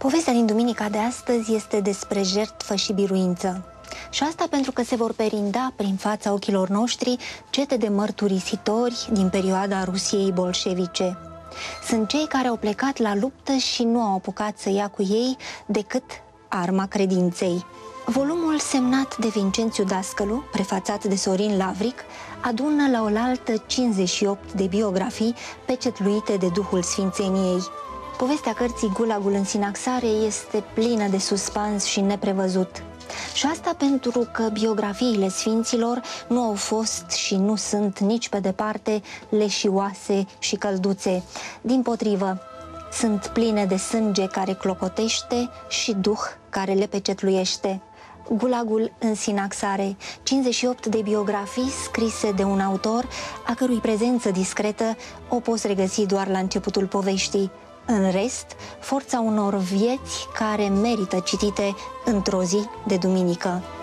Povestea din duminica de astăzi este despre jertfă și biruință. Și asta pentru că se vor perinda prin fața ochilor noștri cete de mărturisitori din perioada Rusiei bolșevice. Sunt cei care au plecat la luptă și nu au apucat să ia cu ei decât arma credinței. Volumul semnat de Vincențiu Dascălu, prefațat de Sorin Lavric, adună la oaltă 58 de biografii pecetluite de Duhul Sfințeniei. Povestea cărții Gulagul în Sinaxare este plină de suspans și neprevăzut. Și asta pentru că biografiile sfinților nu au fost și nu sunt nici pe departe leșioase și călduțe. Dimpotrivă, sunt pline de sânge care clocotește și duh care le pecetluiește. Gulagul în Sinaxare, 58 de biografii scrise de un autor a cărui prezență discretă o poți regăsi doar la începutul poveștii. În rest, forța unor vieți care merită citite într-o zi de duminică.